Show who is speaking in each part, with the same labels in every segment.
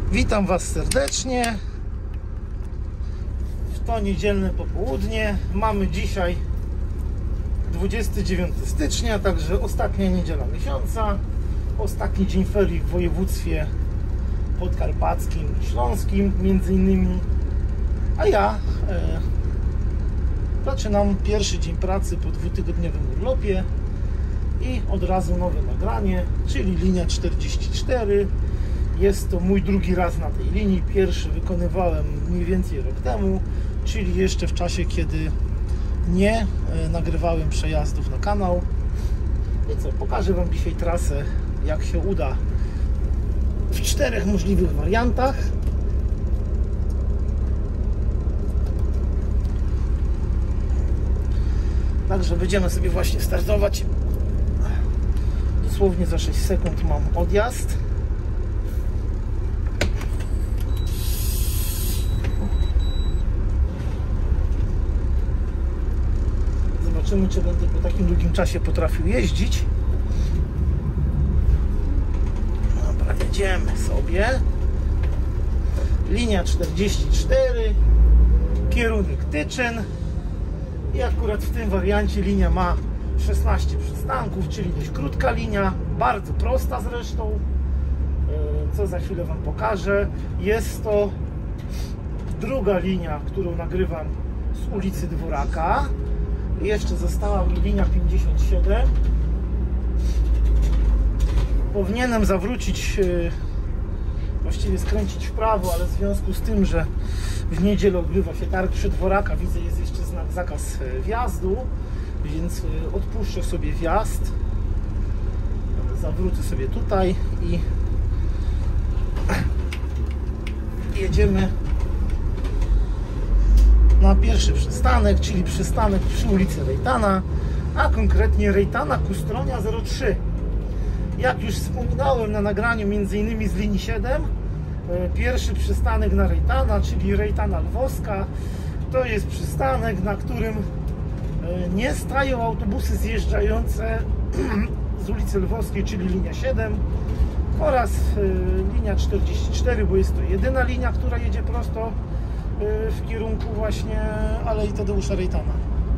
Speaker 1: Witam Was serdecznie w to niedzielne popołudnie. Mamy dzisiaj 29 stycznia, także ostatnia niedziela miesiąca, ostatni dzień ferii w województwie podkarpackim i śląskim między innymi, a ja zaczynam pierwszy dzień pracy po dwutygodniowym urlopie i od razu nowe nagranie, czyli linia 44. Jest to mój drugi raz na tej linii. Pierwszy wykonywałem mniej więcej rok temu, czyli jeszcze w czasie, kiedy nie nagrywałem przejazdów na kanał. I co, pokażę Wam dzisiaj trasę, jak się uda, w 4 możliwych wariantach. Także będziemy sobie właśnie startować. Dosłownie za 6 sekund mam odjazd. Zobaczymy, czy będę po takim długim czasie potrafił jeździć. Dobra, jedziemy sobie. Linia 44, kierunek Tyczyn. I akurat w tym wariancie linia ma 16 przystanków, czyli dość krótka linia, bardzo prosta zresztą, co za chwilę Wam pokażę. Jest to druga linia, którą nagrywam z ulicy Dworaka. Jeszcze została mi linia 57. Powinienem zawrócić, właściwie skręcić w prawo, ale w związku z tym, że w niedzielę odbywa się targ przy Dworaka, widzę, jest jeszcze znak zakaz wjazdu, więc odpuszczę sobie wjazd, zawrócę sobie tutaj i jedziemy na pierwszy przystanek, czyli przystanek przy ulicy Rejtana, a konkretnie Rejtana Kustronia 03. Jak już wspominałem na nagraniu m.in. z linii 7, pierwszy przystanek na Rejtana, czyli Rejtana Lwowska, to jest przystanek, na którym nie stają autobusy zjeżdżające z ulicy Lwowskiej, czyli linia 7 oraz linia 44, bo jest to jedyna linia, która jedzie prosto w kierunku właśnie Alei Tadeusza Rejtana.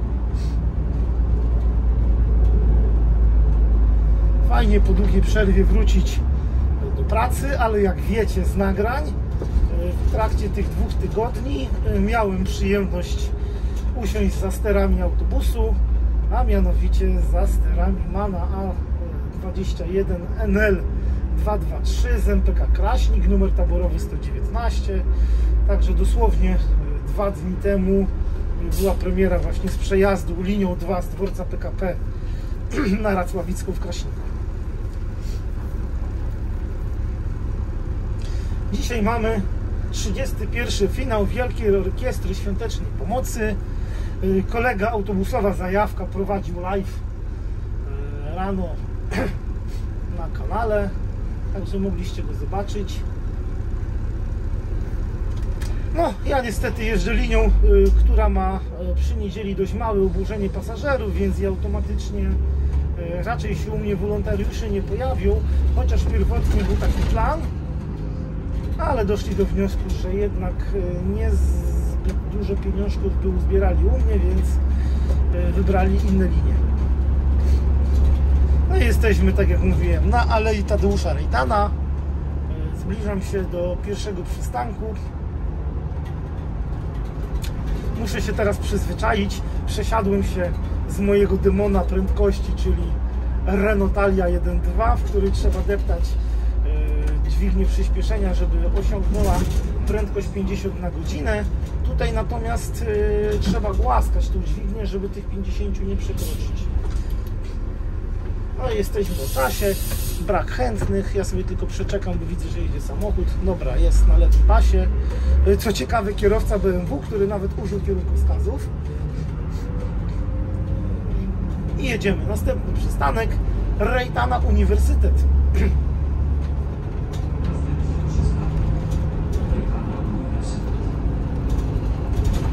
Speaker 1: Fajnie po długiej przerwie wrócić do pracy, ale jak wiecie z nagrań, w trakcie tych 2 tygodni miałem przyjemność usiąść za sterami autobusu, a mianowicie za sterami MANa A21 NL223 z MPK Kraśnik, numer taborowy 119. Także dosłownie 2 dni temu była premiera właśnie z przejazdu linią 2 z dworca PKP na Racławicką w Kraśniku. Dzisiaj mamy 31. finał Wielkiej Orkiestry Świątecznej Pomocy. Kolega autobusowa Zajawka prowadził live rano na kanale, także mogliście go zobaczyć. No, ja niestety jeżdżę linią, która ma przy niedzieli dość małe oburzenie pasażerów, więc i automatycznie raczej się u mnie wolontariusze nie pojawią, chociaż pierwotnie był taki plan, ale doszli do wniosku, że jednak nie zbyt dużo pieniążków by uzbierali u mnie, więc wybrali inne linie. No i jesteśmy, tak jak mówiłem, na Alei Tadeusza Rejtana. Zbliżam się do pierwszego przystanku. Muszę się teraz przyzwyczaić. Przesiadłem się z mojego demona prędkości, czyli Renault Talia 1.2, w której trzeba deptać dźwignię przyspieszenia, żeby osiągnęła prędkość 50 na godzinę. Tutaj natomiast trzeba głaskać tą dźwignię, żeby tych 50 nie przekroczyć. No i jesteśmy o czasie, brak chętnych, ja sobie tylko przeczekam, bo widzę, że jedzie samochód. Dobra, jest na lewym pasie. Co ciekawe, kierowca BMW, który nawet użył kierunkowskazów. I jedziemy. Następny przystanek Rejtana Uniwersytet.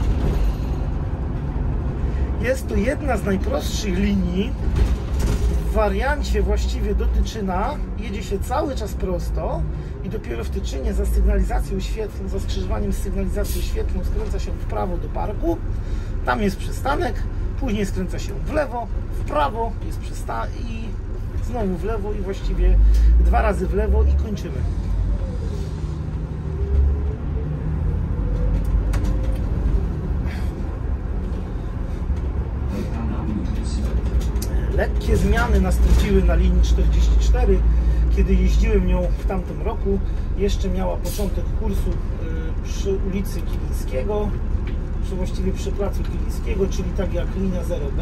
Speaker 1: Jest to jedna z najprostszych linii w wariancie właściwie do Tyczyna jedzie się cały czas prosto i dopiero w Tyczynie za sygnalizacją świetlną, za skrzyżowaniem z sygnalizacją świetlną skręca się w prawo do parku. Tam jest przystanek, później skręca się w lewo, w prawo jest przystanek i znowu w lewo i właściwie 2 razy w lewo i kończymy. Lekkie zmiany nastąpiły na linii 44, kiedy jeździłem nią w tamtym roku. Jeszcze miała początek kursu przy ulicy Kilińskiego, właściwie przy placu Kilińskiego, czyli tak jak linia 0B.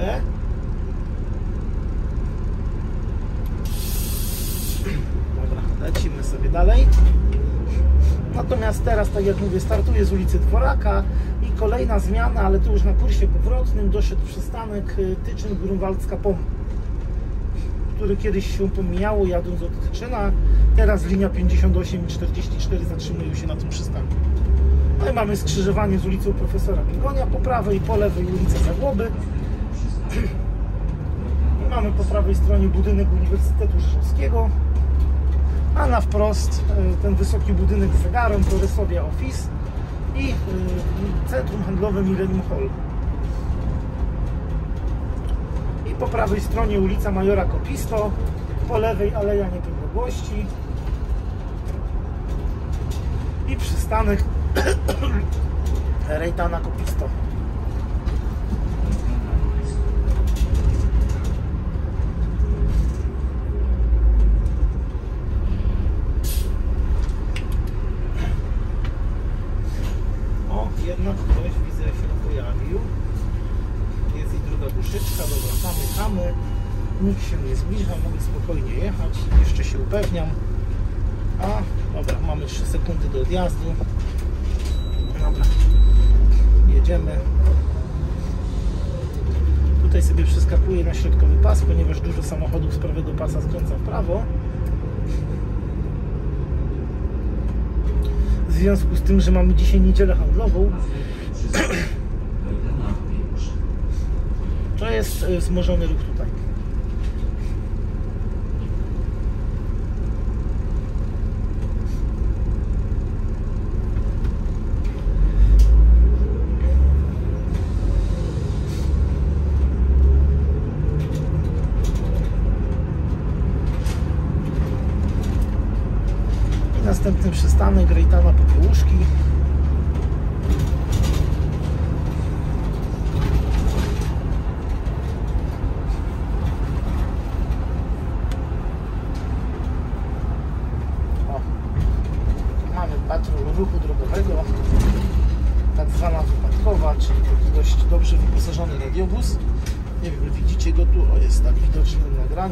Speaker 1: Dobra, lecimy sobie dalej. Natomiast teraz, tak jak mówię, startuję z ulicy Dworaka i kolejna zmiana, ale tu już na kursie powrotnym doszedł przystanek Tyczyn-Grunwaldzka-Pom, który kiedyś się pomijało jadąc od Tyczyna. Teraz linia 58 i 44 zatrzymują się na tym przystanku. No i mamy skrzyżowanie z ulicą Profesora Biegonia po prawej, po lewej ulica Zagłoby. I mamy po prawej stronie budynek Uniwersytetu Rzeszowskiego, a na wprost ten wysoki budynek z zegarem to Resovia Office i centrum handlowe Millennium Hall. I po prawej stronie ulica Majora Kopisto, po lewej Aleja Niepodległości i przystanek Rejtana Kopisto. O, jednak ktoś widzę się pojawił. Jest i druga duszyczka, dobra, zamykamy. Nikt się nie zbliża, mogę spokojnie jechać. Jeszcze się upewniam. A, dobra, mamy 3 sekundy do odjazdu. Dobra, jedziemy. Tutaj sobie przeskakuję na środkowy pas, ponieważ dużo samochodów z prawego pasa skręca w prawo. W związku z tym, że mamy dzisiaj niedzielę handlową, to jest wzmożony ruch tutaj. Następny przystanek Rejtana Popiełuszki. O, mamy patrol ruchu drogowego, tak zwana wypadkowa, czyli taki dość dobrze wyposażony radiowóz. Nie wiem, widzicie go tu, o, jest tak widoczny w nagraniu.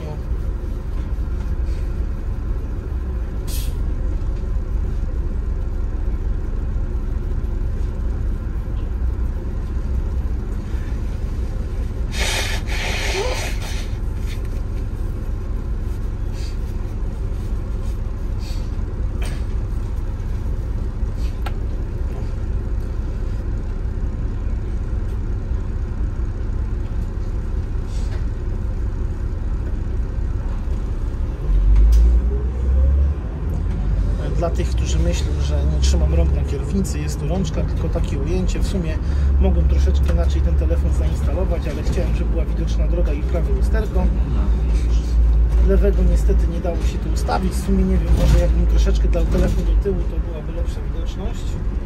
Speaker 1: Dla tych, którzy myślą, że nie trzymam rąk na kierownicy, jest to rączka, tylko takie ujęcie. W sumie mogłem troszeczkę inaczej ten telefon zainstalować, ale chciałem, żeby była widoczna droga i prawe lusterko. Lewego niestety nie dało się tu ustawić. W sumie nie wiem, może jakbym troszeczkę dał telefon do tyłu, to byłaby lepsza widoczność.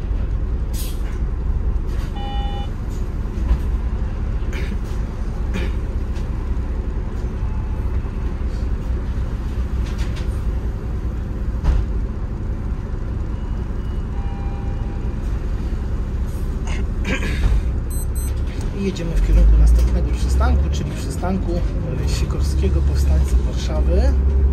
Speaker 1: I jedziemy w kierunku następnego przystanku, czyli przystanku Sikorskiego Powstańców Warszawy.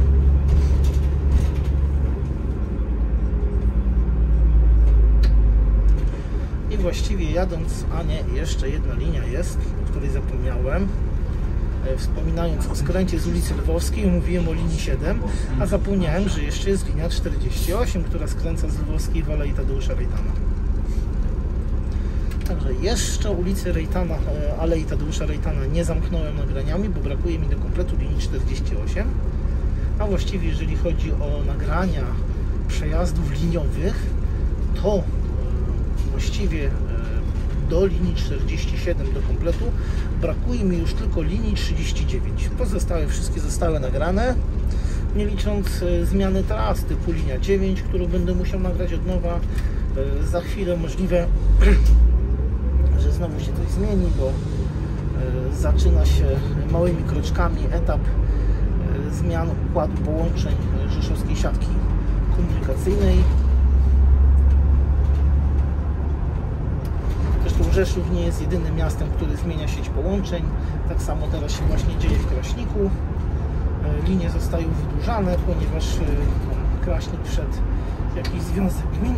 Speaker 1: I właściwie jadąc, a nie, jeszcze jedna linia jest, o której zapomniałem. Wspominając o skręcie z ulicy Lwowskiej, mówiłem o linii 7, a zapomniałem, że jeszcze jest linia 48, która skręca z Lwowskiej w Alei Tadeusza Rejtana. Także jeszcze ulicy Rejtana, Alei Tadeusza Rejtana nie zamknąłem nagraniami, bo brakuje mi do kompletu linii 48. A właściwie jeżeli chodzi o nagrania przejazdów liniowych, to właściwie do linii 47 do kompletu brakuje mi już tylko linii 39. Pozostałe wszystkie zostały nagrane, nie licząc zmiany tras typu linia 9, którą będę musiał nagrać od nowa. Za chwilę możliwe, że znowu się coś zmieni, bo zaczyna się małymi kroczkami etap zmian układu połączeń rzeszowskiej siatki komunikacyjnej. Zresztą Rzeszów nie jest jedynym miastem, który zmienia sieć połączeń. Tak samo teraz się właśnie dzieje w Kraśniku. Linie zostają wydłużane, ponieważ Kraśnik wszedł w jakiś związek gmin.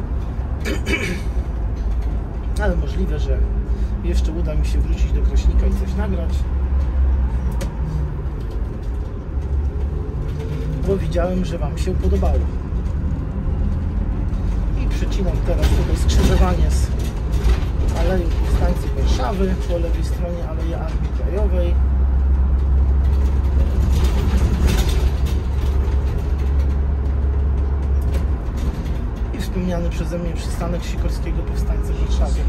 Speaker 1: Ale możliwe, że jeszcze uda mi się wrócić do Kraśnika i coś nagrać. Bo widziałem, że Wam się podobało. I przecinam teraz tutaj skrzyżowanie z Aleją Powstańców Warszawy, po lewej stronie Aleja Armii Krajowej. I wspomniany przeze mnie przystanek Sikorskiego Powstańca w Warszawie.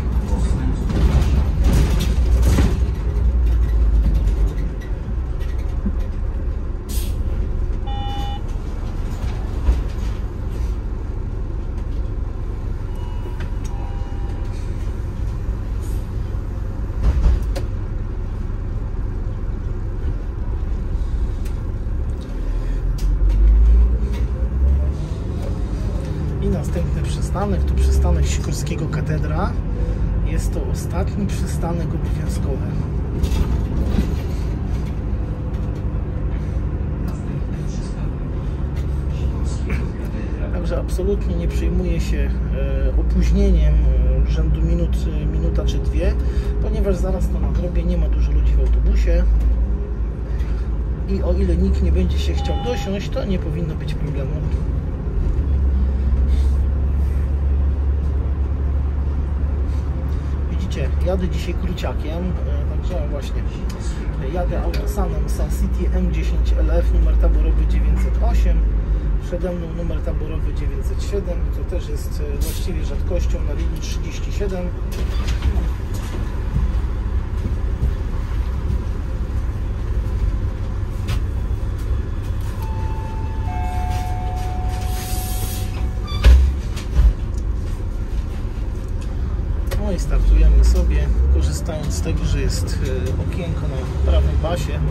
Speaker 1: Następny przystanek to przystanek Sikorskiego Katedra. Jest to ostatni przystanek obowiązkowy. Także absolutnie nie przejmuję się opóźnieniem rzędu minuta czy dwie, ponieważ zaraz to nadrobię, nie ma dużo ludzi w autobusie i o ile nikt nie będzie się chciał dosiąść, to nie powinno być problemu. Jadę dzisiaj króciakiem, także właśnie jadę Autosanem Sun City M10 LF, numer taborowy 908, przede mną numer taborowy 907, to też jest właściwie rzadkością na linii 37. No i startujemy sobie, korzystając z tego, że jest okienko na prawym pasie.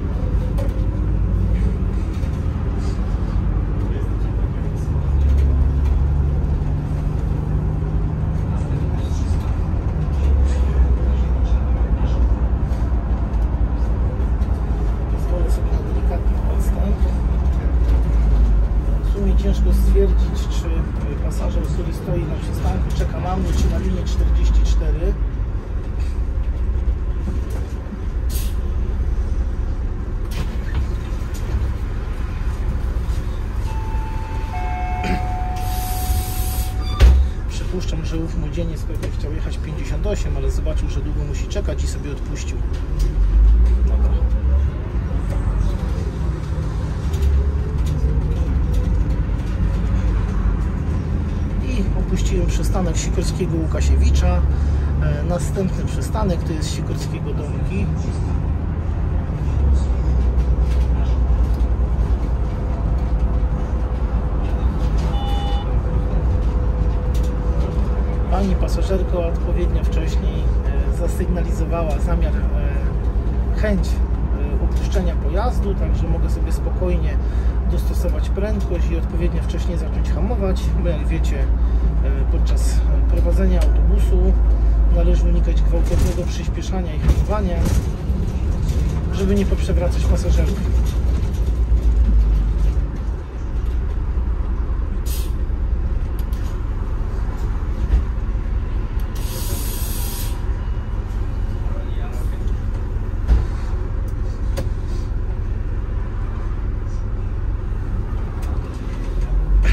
Speaker 1: Pozwolę sobie na delikatny odstęp. W sumie ciężko stwierdzić, czy pasażer, który stoi na przystanku, czeka na mnie, czy na linię 44. Przypuszczam, że ów młodzieniec pewnie chciał jechać 58, ale zobaczył, że długo musi czekać i sobie odpuścił. Dobra. Opuściłem przystanek Sikorskiego Łukasiewicza. Następny przystanek to jest Sikorskiego Domki. Pani pasażerko odpowiednio wcześniej zasygnalizowała zamiar, chęć opuszczenia pojazdu, także mogę sobie spokojnie dostosować prędkość i odpowiednio wcześniej zacząć hamować, bo jak wiecie, podczas prowadzenia autobusu należy unikać gwałtownego przyspieszania i hamowania, żeby nie poprzewracać pasażerów.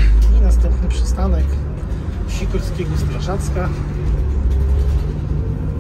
Speaker 1: Następny przystanek Sikorskiego Strażacka.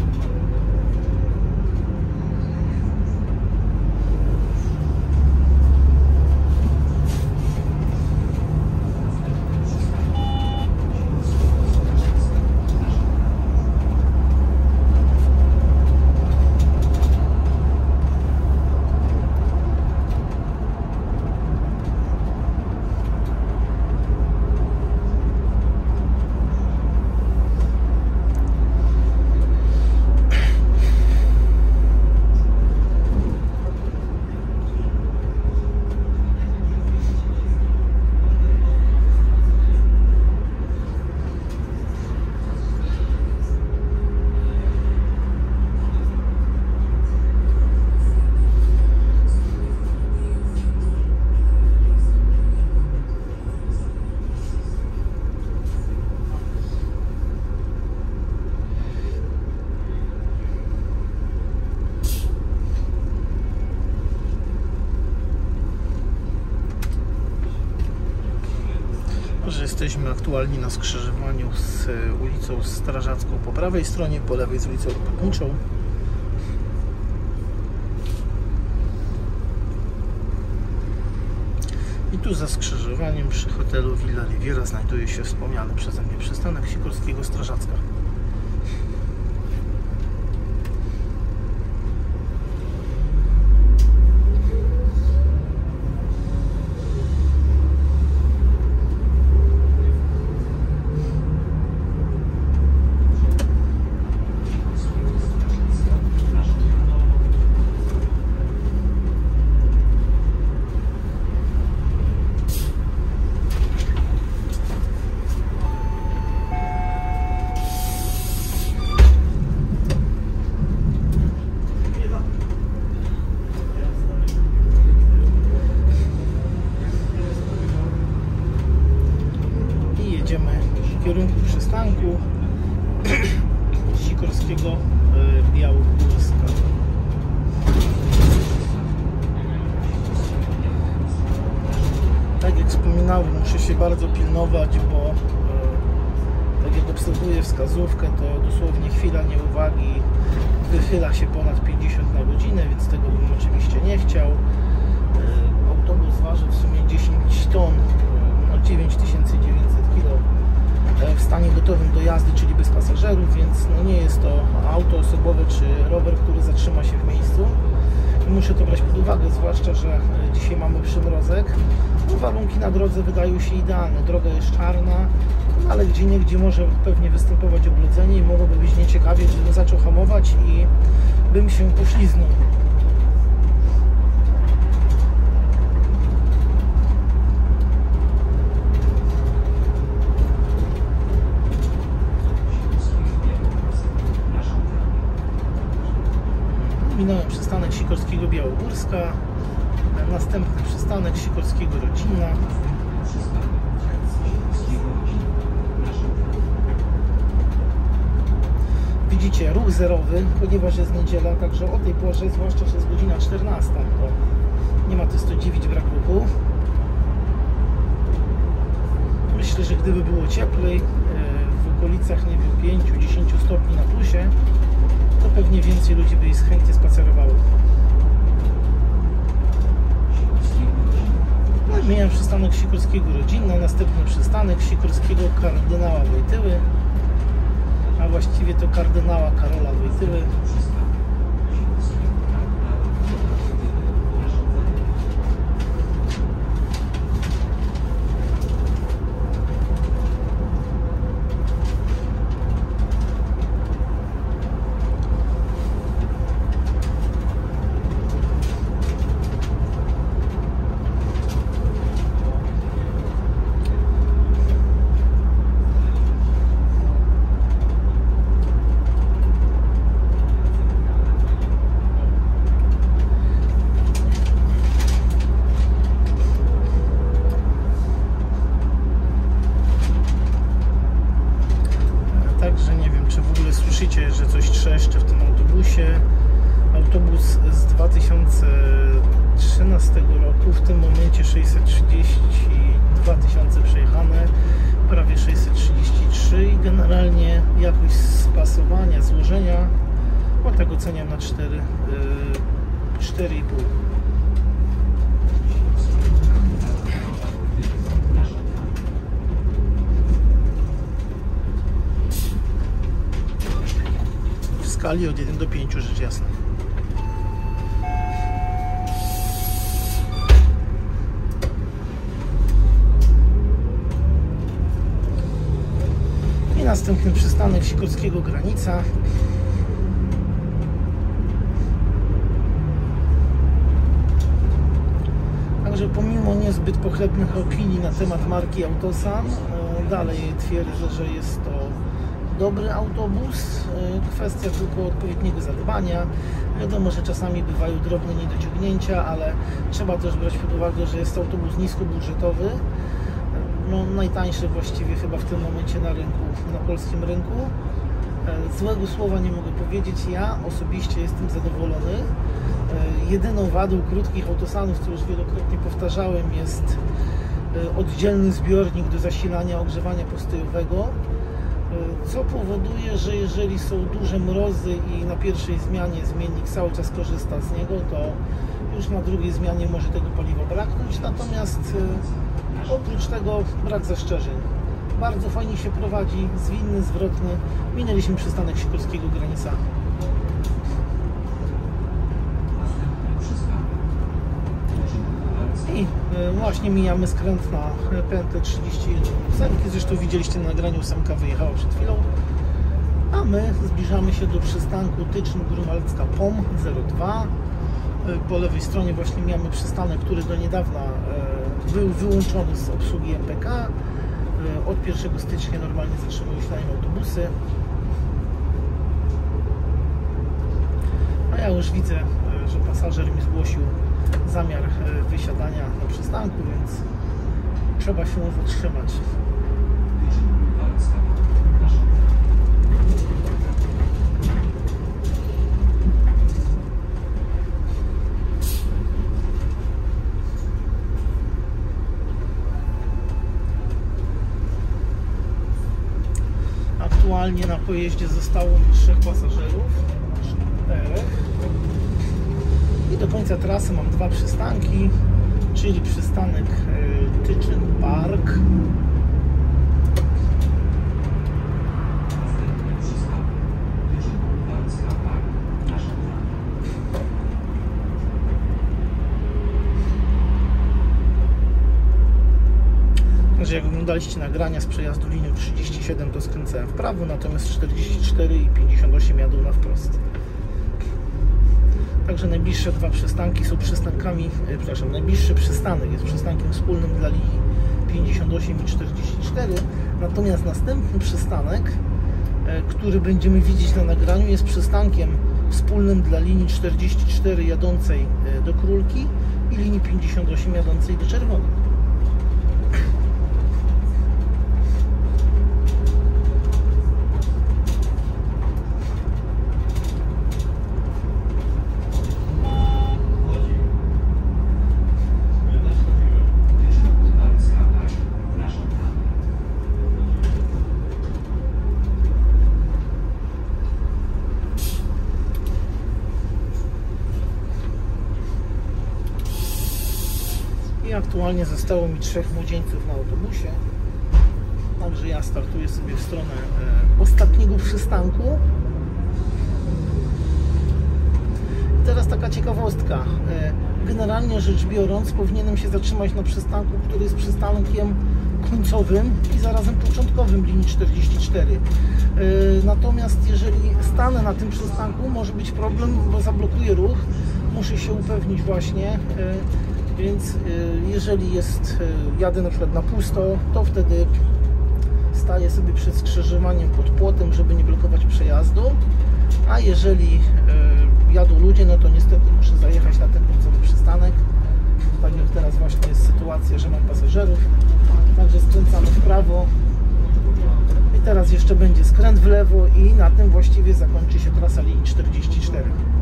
Speaker 1: Jesteśmy aktualnie na skrzyżowaniu z ulicą Strażacką po prawej stronie, po lewej z ulicą Robotniczą. I tu za skrzyżowaniem przy hotelu Villa Riviera znajduje się wspomniany przeze mnie przystanek Sikorskiego Strażacka. Jedziemy w kierunku przystanku Sikorskiego Białogórska. Tak jak wspominałem, muszę się bardzo pilnować, bo tak jak obserwuję wskazówkę, to dosłownie chwila nieuwagi wychyla się ponad 50 na godzinę, więc tego bym oczywiście nie chciał. Autobus waży w sumie 10 ton, no 9900 kg. W stanie gotowym do jazdy, czyli bez pasażerów, więc no nie jest to auto osobowe czy rower, który zatrzyma się w miejscu. I muszę to brać pod uwagę, zwłaszcza że dzisiaj mamy przymrozek. No, warunki na drodze wydają się idealne. Droga jest czarna, ale gdzieniegdzie może pewnie występować oblodzenie i mogłoby być nieciekawie, żebym zaczął hamować i bym się pośliznął. Minąłem przystanek Sikorskiego Białogórska, następny przystanek Sikorskiego Rodzina. Widzicie, ruch zerowy, ponieważ jest niedziela, także o tej porze, zwłaszcza, że jest godzina 14, to nie ma to co dziwić brak ruchu. Myślę, że gdyby było cieplej, w okolicach, nie wiem, 5-10 stopni na plusie, to pewnie więcej ludzi by chętnie spacerowało. Mijam przystanek Sikorskiego Rodzina, następny przystanek Sikorskiego Kardynała Wojtyły, a właściwie to Kardynała Karola Wojtyły. Także nie wiem, czy w ogóle słyszycie, że coś trzeszczy w tym autobusie. Autobus z 2013 roku, w tym momencie 632 tysiące przejechane, prawie 633 i generalnie jakość spasowania, złożenia, bo tak oceniam na 4,5. W skali od 1 do 5, rzecz jasna. I następny przystanek Sikorskiego Granica. Także pomimo niezbyt pochlebnych opinii na temat marki Autosan, dalej twierdzę, że jest to dobry autobus. Kwestia tylko odpowiedniego zadbania. Wiadomo, że czasami bywają drobne niedociągnięcia, ale trzeba też brać pod uwagę, że jest to autobus niskobudżetowy. No, najtańszy właściwie chyba w tym momencie na rynku, na polskim rynku. Złego słowa nie mogę powiedzieć. Ja osobiście jestem zadowolony. Jedyną wadą krótkich autosanów, co już wielokrotnie powtarzałem, jest oddzielny zbiornik do zasilania ogrzewania postojowego, co powoduje, że jeżeli są duże mrozy i na pierwszej zmianie zmiennik cały czas korzysta z niego, to już na drugiej zmianie może tego paliwa braknąć, natomiast oprócz tego brak zastrzeżeń. Bardzo fajnie się prowadzi, zwinny, zwrotny. Minęliśmy przystanek Sikorskiego, granica. I właśnie mijamy skręt na pętlę 31 ósemki. Zresztą widzieliście na nagraniu, ósemka wyjechała przed chwilą. A my zbliżamy się do przystanku Tyczyn-Grunwaldzka POM 02. Po lewej stronie właśnie mamy przystanek, który do niedawna był wyłączony z obsługi MPK. Od 1 stycznia normalnie zatrzymują się na nim autobusy. A ja już widzę, że pasażer mi zgłosił zamiar wysiadania na przystanku, więc trzeba się zatrzymać. Aktualnie na pojeździe zostało 3 pasażerów, 4. I do końca trasy mam 2 przystanki, czyli przystanek Tyczyn Park. Także jak oglądaliście nagrania z przejazdu linią 37, to skręcałem w prawo, natomiast 44 i 58 jadą na wprost. Także najbliższe 2 przystanki są przystankami, najbliższy przystanek jest przystankiem wspólnym dla linii 58 i 44, natomiast następny przystanek, który będziemy widzieć na nagraniu, jest przystankiem wspólnym dla linii 44 jadącej do Królki i linii 58 jadącej do Czerwonej. I aktualnie zostało mi 3 młodzieńców na autobusie. Także ja startuję sobie w stronę ostatniego przystanku. I teraz taka ciekawostka. Generalnie rzecz biorąc, powinienem się zatrzymać na przystanku, który jest przystankiem końcowym i zarazem początkowym linii 44. Natomiast jeżeli stanę na tym przystanku, może być problem, bo zablokuje ruch. Muszę się upewnić właśnie. Więc jeżeli jadę na przykład na pusto, to wtedy staję sobie przed skrzyżowaniem pod płotem, żeby nie blokować przejazdu. A jeżeli jadą ludzie, no to niestety muszę zajechać na ten końcowy przystanek. Tak jak teraz właśnie jest sytuacja, że mam pasażerów. Także skręcamy w prawo. I teraz jeszcze będzie skręt w lewo i na tym właściwie zakończy się trasa linii 44.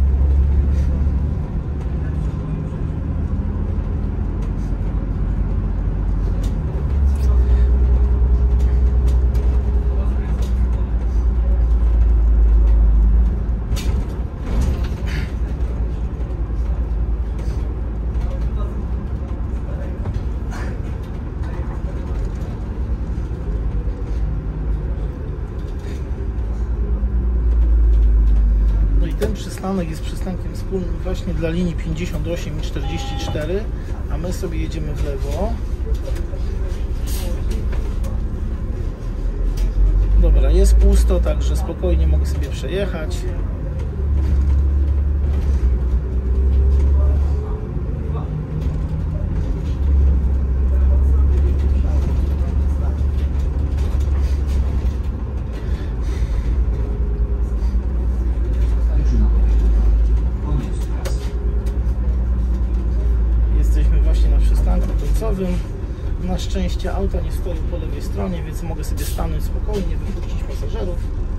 Speaker 1: Ten przystanek jest przystankiem wspólnym właśnie dla linii 58 i 44, a my sobie jedziemy w lewo. Dobra, jest pusto, także spokojnie mogę sobie przejechać. Na szczęście auta nie stoją po lewej stronie, więc mogę sobie stanąć spokojnie, wypuścić pasażerów.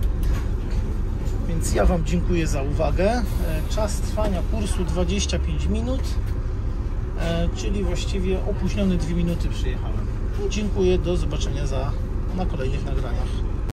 Speaker 1: Więc ja Wam dziękuję za uwagę. Czas trwania kursu 25 minut, czyli właściwie opóźniony 2 minuty przyjechałem. I dziękuję, do zobaczenia na kolejnych nagraniach.